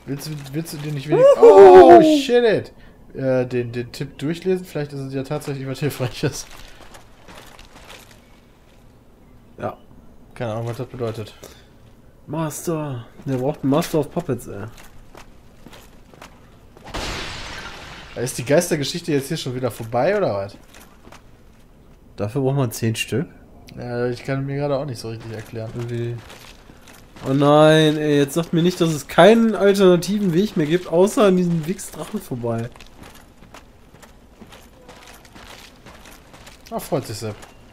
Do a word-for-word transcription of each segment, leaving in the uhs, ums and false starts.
Willst du, willst du dir nicht wenig... Oh, shit it! Äh, den, den Tipp durchlesen? Vielleicht ist es ja tatsächlich was Hilfreiches. Ja. Keine Ahnung, was das bedeutet. Master. Der braucht einen Master of Puppets, ey. Ist die Geistergeschichte jetzt hier schon wieder vorbei, oder was? Dafür braucht man zehn Stück? Ja, ich kann mir gerade auch nicht so richtig erklären. Irgendwie. Oh nein, ey, jetzt sagt mir nicht, dass es keinen alternativen Weg mehr gibt, außer an diesem Wix-Drachen vorbei. Ah, freut sich Sepp.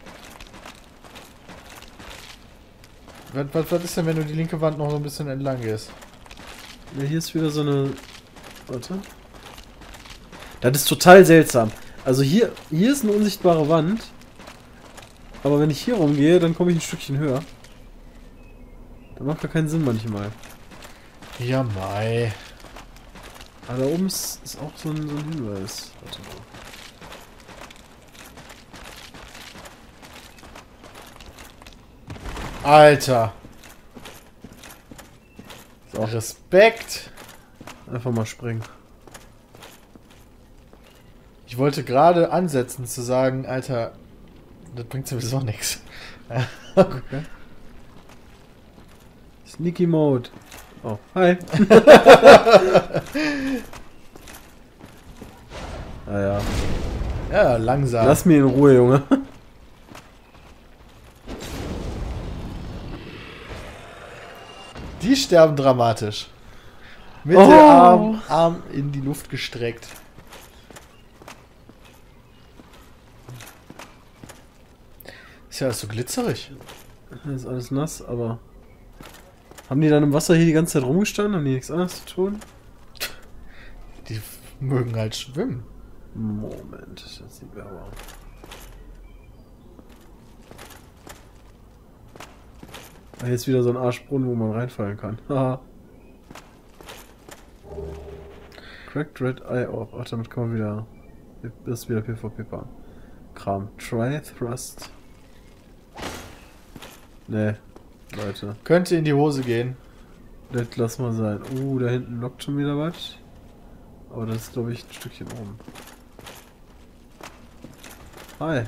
Was, was, was ist denn, wenn du die linke Wand noch so ein bisschen entlang gehst? Ja, hier ist wieder so eine... Warte. Das ist total seltsam. Also hier, hier ist eine unsichtbare Wand. Aber wenn ich hier rumgehe, dann komme ich ein Stückchen höher. Das macht gar keinen Sinn manchmal. Ja, mei. Aber da oben ist, ist auch so ein, so ein Hinweis. Warte mal. Alter. So. Respekt. Einfach mal springen. Ich wollte gerade ansetzen zu sagen, Alter, das bringt sowieso nichts. Okay. Sneaky Mode. Oh, hi. Naja. Ja, langsam. Lass mich in Ruhe, Junge. Die sterben dramatisch. Mit Oh. dem Arm, Arm in die Luft gestreckt. Ist ja alles so glitzerig. Das ist alles nass, aber... Haben die dann im Wasser hier die ganze Zeit rumgestanden? Haben die nichts anderes zu tun? Die mögen halt schwimmen. Moment, das sieht mir aber... Ah, hier ist wieder so ein Arschbrunnen, wo man reinfallen kann. Haha. Cracked Red Eye Orb. Ach, damit kann man wieder... Das ist wieder PvP-Kram. Kram. Try Thrust. Nee, Leute. Könnte in die Hose gehen. Das lass mal sein. Uh, da hinten lockt schon wieder was. Aber das ist, glaube ich, ein Stückchen oben. Hi.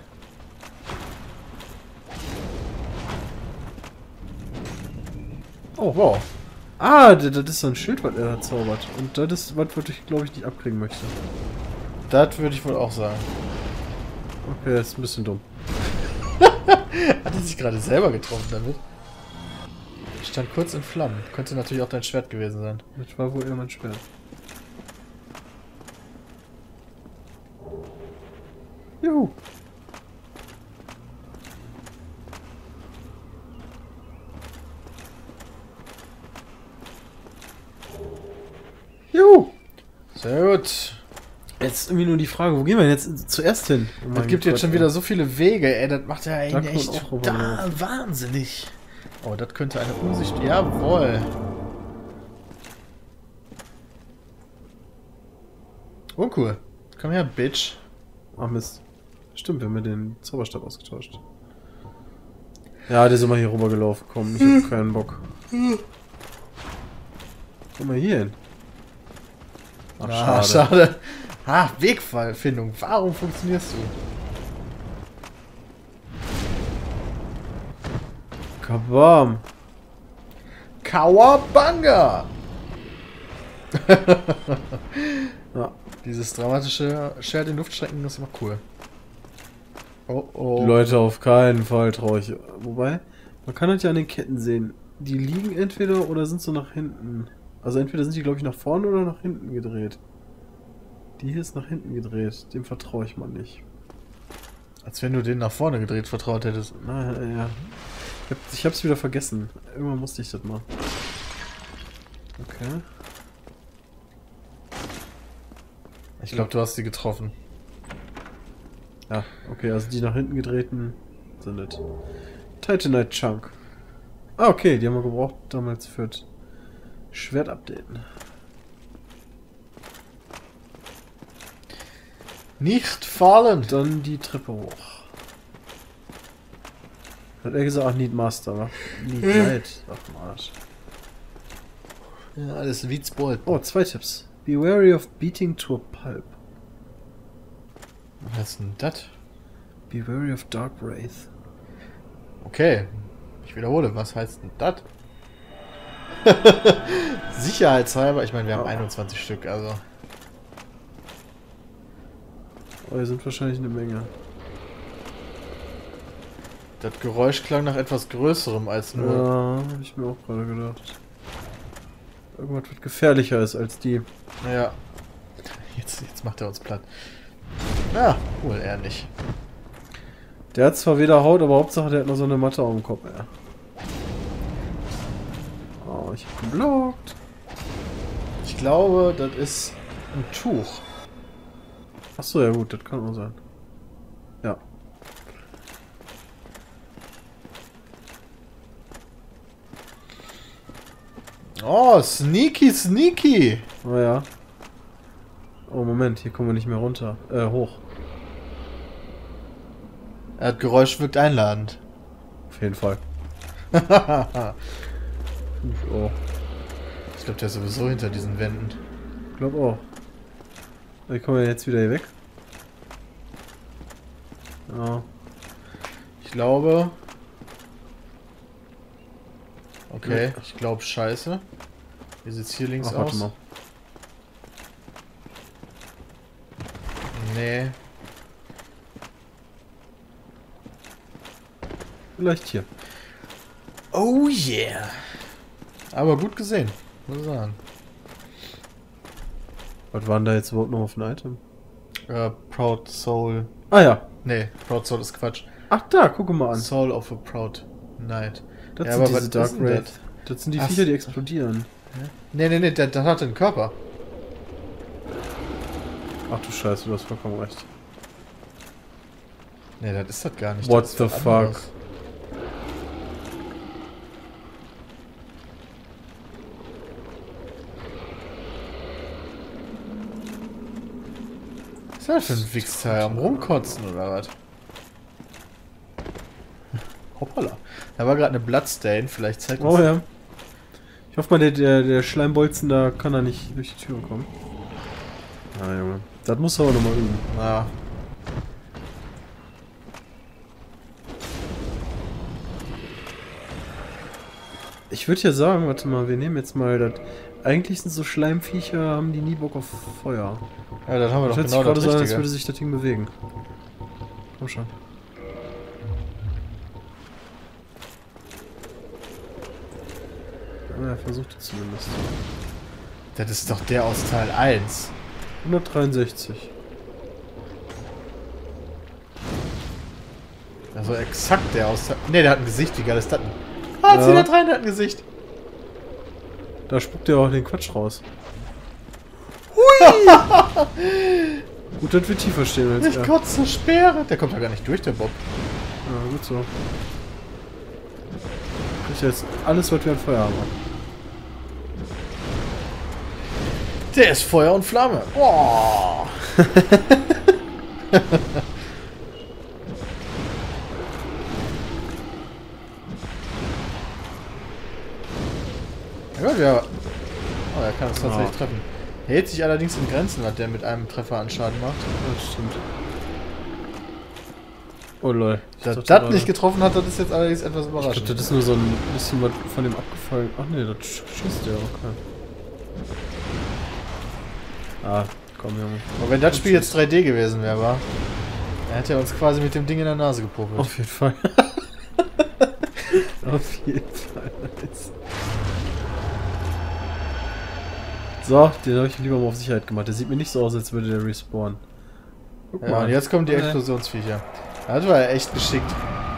Oh, wow. Ah, das, das ist so ein Schild, was er da zaubert. Und das ist was, was ich, glaube ich, nicht abkriegen möchte. Das würde ich wohl auch sagen. Okay, das ist ein bisschen dumm. Hat er sich gerade selber getroffen damit? Stand kurz in Flammen. Könnte natürlich auch dein Schwert gewesen sein. Das war wohl eher mein Schwert. Juhu. Juhu. Sehr gut. Jetzt irgendwie nur die Frage, wo gehen wir denn jetzt zuerst hin? Oh Es mein gibt jetzt Gott, schon ey. wieder so viele Wege, ey. Das macht ja einen Da kann man echt auch da rüberlaufen. wahnsinnig. Oh, das könnte eine Unsicht... Jawohl. Oh, cool. Komm her, Bitch. Ach Mist. Stimmt, wir haben ja den Zauberstab ausgetauscht. Ja, der ist immer hier rübergelaufen. Komm, ich hab keinen Bock. Komm mal hier hin. Ach, Ah, schade. schade. Ah, Wegfindung. Warum funktionierst du? Kabam. Kawabanga! Ja. Dieses dramatische Schwert in Luft strecken ist immer cool. Oh oh. Leute, auf keinen Fall traue ich. Wobei, man kann das ja an den Ketten sehen. Die liegen entweder oder sind so nach hinten. Also entweder sind die, glaube ich, nach vorne oder nach hinten gedreht. Die hier ist nach hinten gedreht. Dem vertraue ich mal nicht. Als wenn du den nach vorne gedreht vertraut hättest. Na ja. Ich, hab, ich hab's wieder vergessen. Irgendwann musste ich das mal. Okay. Ich glaube, du hast sie getroffen. Ja, okay, also die nach hinten gedrehten sind es. Titanite Chunk. Ah, okay, die haben wir gebraucht damals für das Schwert updaten. Nicht fallen! Dann die Treppe hoch. Hat er gesagt, ach, Need Master, wa? Need Light. Ach, Arsch. Ja, alles Witzbold. Oh, zwei Tipps. Be wary of beating to a pulp. Was ist denn das? Be wary of dark wraith. Okay. Ich wiederhole, was heißt denn das? Sicherheitshalber, ich meine, wir haben Oh. einundzwanzig Stück, also. Oh, hier sind wahrscheinlich eine Menge. Das Geräusch klang nach etwas Größerem als nur. Ja, hab ich mir auch gerade gedacht. Irgendwas, was gefährlicher ist als die. Ja. Jetzt, jetzt macht er uns platt. Ja, wohl eher nicht. Der hat zwar weder Haut, aber Hauptsache der hat noch so eine Matte auf dem Kopf, ja. Oh, ich hab geblockt. Ich glaube, das ist ein Tuch. Achso, ja gut, das kann auch sein. Ja. Oh, sneaky, sneaky. Oh ja. Oh, Moment, hier kommen wir nicht mehr runter. Äh, hoch. Er hat Geräusch wirkt einladend. Auf jeden Fall. Oh, Ich glaube, der ist sowieso hinter diesen Wänden. ich glaube auch. Wie kommen wir jetzt wieder hier weg? Ja. Ich glaube. Okay, ich glaube scheiße. Wie sieht's hier links Ach, warte aus? mal. Nee. Vielleicht hier. Oh yeah. Aber gut gesehen, muss ich sagen. Was war denn da jetzt überhaupt noch auf ein Item? Äh, Proud Soul. Ah ja. Nee, Proud Soul ist Quatsch. Ach da, guck mal an. Soul of a Proud Knight. Das Ja, sind aber diese was Dark ist denn Wraith. das? Das sind die Ach, Viecher, die explodieren. Nee, nee, nee, der, der hat einen Körper. Ach du Scheiße, du hast vollkommen recht. Nee, das ist das gar nicht. What das ist the was fuck? anderes. Was ist das für ein Wichsteil? Am Rumkotzen oder was? Hoppala. Da war gerade eine Bloodstain, vielleicht zeigt uns. Oh ja. Ich hoffe mal, der, der, der Schleimbolzen, da kann er nicht durch die Tür kommen. Ah, Junge. Das muss er aber nochmal üben. Na. Ich würde ja sagen, warte mal, wir nehmen jetzt mal das. Eigentlich sind so Schleimviecher, haben die nie Bock auf Feuer. Ja, dann haben wir Das doch hört sich genau gerade das so an, als Richtige. würde sich das Ding bewegen. Komm schon. Ja, er versucht es zumindest. Das ist doch der aus Teil eins. hundertdreiundsechzig. Also exakt der aus Teil... Ne, der hat ein Gesicht. Wie geil ist das denn? Ah, Ja. zieh da rein, der hat ein Gesicht. Da spuckt er auch den Quatsch raus. Hui! Gut, dass wir tiefer stehen als Nicht er. kurz zur Speere. Der kommt da gar nicht durch, der Bob. Ja, gut so. Kriegt jetzt alles, was wir an Feuer haben. Der ist Feuer und Flamme. Oh. Ja, gut, ja. Oh, er kann uns tatsächlich Ja. treffen. Er hält sich allerdings in Grenzen, was der mit einem Treffer an Schaden macht. Das stimmt. Oh lol. Ich Dass dachte das gerade- nicht getroffen hat, das ist jetzt allerdings etwas Ich überraschend. dachte, das ist nur so ein bisschen was von dem abgefallen. Ach nee, das sch- schießt der, okay. Ah, komm Junge. Aber wenn das Spiel jetzt drei D gewesen wäre, war, dann hätte er uns quasi mit dem Ding in der Nase gepopelt. Auf jeden Fall. Auf jeden Fall. Nice. So, den habe ich lieber mal auf Sicherheit gemacht. Der sieht mir nicht so aus, als würde der respawnen. Guck Ja, und jetzt kommen die Okay. Explosionsviecher. Das war ja echt geschickt.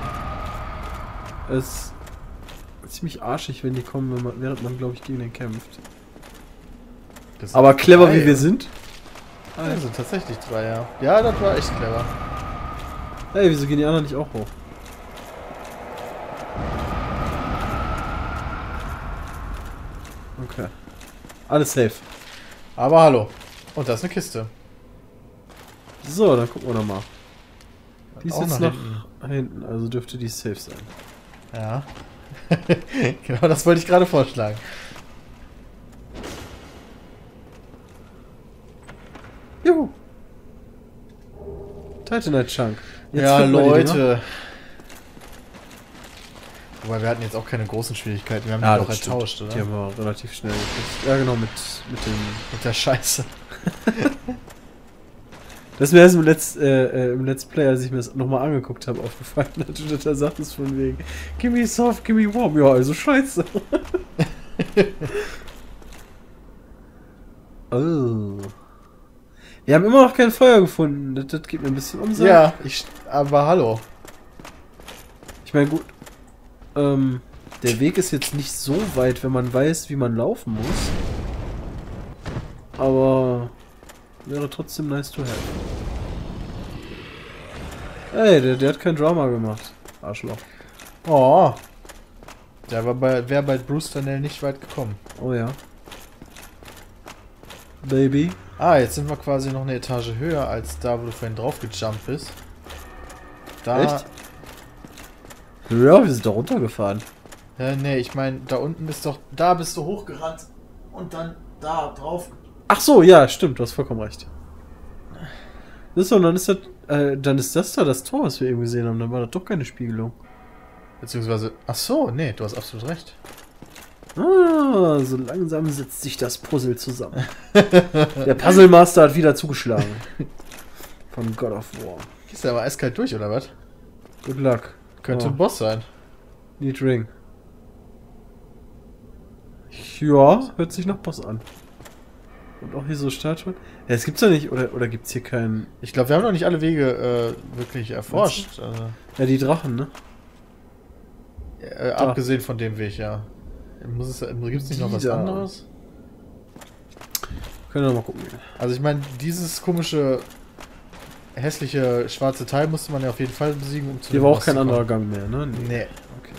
Es ist ziemlich arschig, wenn die kommen, wenn man, während man, glaube ich, gegen den kämpft. Das Aber clever drei. wie wir sind. Ah, das sind tatsächlich drei, ja. Ja, das war echt clever. Hey, wieso gehen die anderen nicht auch hoch? Okay. Alles safe. Aber hallo. Und da ist eine Kiste. So, dann gucken wir noch mal. Die ist Auch jetzt nach nach hinten, also dürfte die safe sein. Ja. Genau, das wollte ich gerade vorschlagen. Titanite Chunk. Jetzt Ja, finden wir die Dinger. Leute. Wobei wir hatten jetzt auch keine großen Schwierigkeiten. Wir haben Ja, die doch das stimmt. ertauscht, oder? Die haben wir relativ schnell gekriegt. Ja, genau, mit, mit dem... Mit der Scheiße. Das ist mir erst im Let's, äh, äh, im Let's Play, als ich mir das nochmal angeguckt habe, aufgefallen. Natürlich, da sagt es von wegen, gimme soft, gimme warm. Ja, also scheiße. Oh. Wir haben immer noch kein Feuer gefunden. Das, das geht mir ein bisschen um. Ja, ich, aber hallo. Ich meine, gut. Ähm, der Weg ist jetzt nicht so weit, wenn man weiß, wie man laufen muss. Aber wäre trotzdem nice to have. Ey, der, der hat kein Drama gemacht. Arschloch. Oh. Der war bei, wäre bei Bruce Darnell nicht weit gekommen. Oh ja. Baby. Ah, jetzt sind wir quasi noch eine Etage höher als da, wo du vorhin drauf gejumpt bist. Da. Echt? Ja, wir sind da runtergefahren. Ja, nee, ich meine, da unten ist doch. Da bist du hochgerannt und dann da drauf. Ach so, ja, stimmt, du hast vollkommen recht. Das ist so, dann ist das, äh, dann ist das da das Tor, was wir eben gesehen haben. Dann war das doch keine Spiegelung. Beziehungsweise. Ach so, nee, du hast absolut recht. Ah, so langsam setzt sich das Puzzle zusammen. Der Puzzle Master hat wieder zugeschlagen. Von God of War. Gehst du aber eiskalt durch, oder was? Good luck. Könnte Oh. ein Boss sein. Need Ring. Ja, hört sich nach Boss an. Und auch hier so Statuen. Ja, es gibt's ja nicht, oder, oder gibt's hier keinen... Ich glaube, wir haben noch nicht alle Wege äh, wirklich erforscht. Also, Ja, die Drachen, ne? äh, abgesehen von dem Weg, ja. Muss es, gibt es nicht noch Die was da. anderes? Können wir mal gucken. Also ich meine, dieses komische, hässliche schwarze Teil musste man ja auf jeden Fall besiegen, um zu Hier dem war auch Boss kein zu anderer kommen. Gang mehr, ne? Nee. Okay.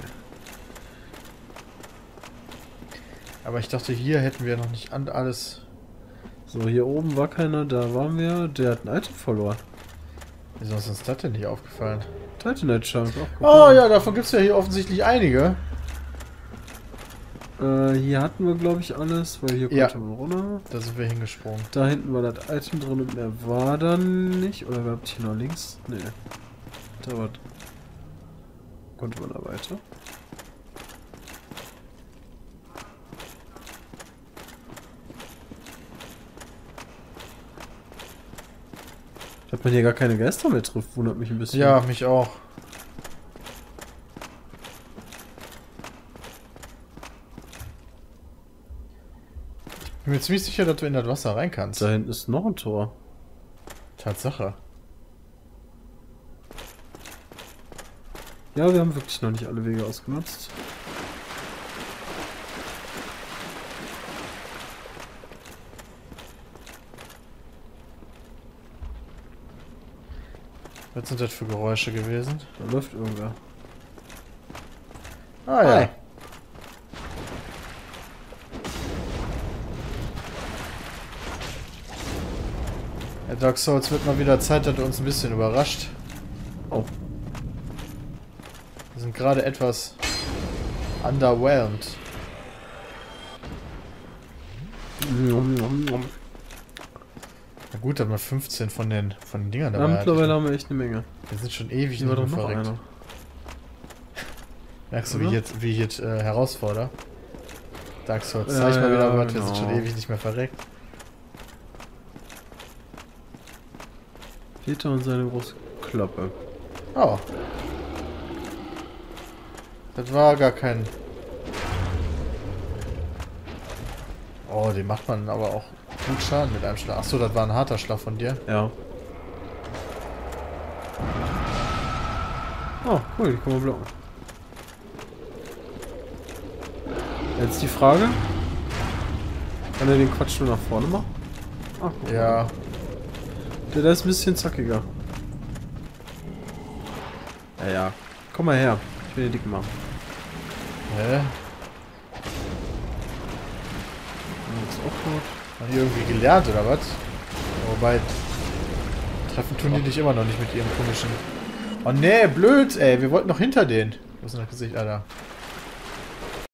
Aber ich dachte, hier hätten wir noch nicht an alles... So, hier oben war keiner, da waren wir. Der hat ein Item verloren. Wieso ist uns das denn nicht aufgefallen? Titanite Chunk. Auch guck Oh mal. ja, davon gibt es ja hier offensichtlich einige. Äh, hier hatten wir, glaube ich, alles, weil hier Ja. konnte man runter. Da sind wir hingesprungen. Da hinten war das Item drin und mehr war dann nicht. Oder überhaupt hier noch links? Nee. Da war... Konnte man da weiter? Dass man hier gar keine Geister mehr trifft, wundert mich ein bisschen. Ja, mich auch. Ich bin mir ziemlich sicher, dass du in das Wasser rein kannst. Da hinten ist noch ein Tor. Tatsache. Ja, wir haben wirklich noch nicht alle Wege ausgenutzt. Was sind das für Geräusche gewesen? Da läuft irgendwer. Ah ja. Hi. Ja, Dark Souls wird mal wieder Zeit, dass er uns ein bisschen überrascht. Oh. Wir sind gerade etwas underwhelmed. Na gut, dass wir fünfzehn von den, von den Dingern Ja, dabei mittlerweile hatten. haben wir echt eine Menge. Wir sind schon ewig Hier war nicht doch mehr noch verreckt. einer. Merkst du, wie Oder? ich jetzt, wie ich jetzt äh, herausfordere? Dark Souls, Ja, zeig mal wieder ja, was, wir sind schon genau. ewig nicht mehr verreckt. Peter und seine große Klappe. Oh. Das war gar kein... Oh, den macht man aber auch gut Schaden mit einem Schlag. Achso, das war ein harter Schlag von dir. Ja. Oh, cool, die kann man blocken. Jetzt die Frage. Kann er den Quatsch nur nach vorne machen? Ach, guck mal. Ja. Der da ist ein bisschen zackiger. Ja, ja. Komm mal her. Ich will den dick machen. Hä? Jetzt auch tot. Haben die irgendwie gelernt oder was? Wobei... Treffen tun die dich immer noch nicht mit ihrem komischen... Oh nee, blöd, ey. Wir wollten noch hinter denen. Wo ist denn das Gesicht, Alter?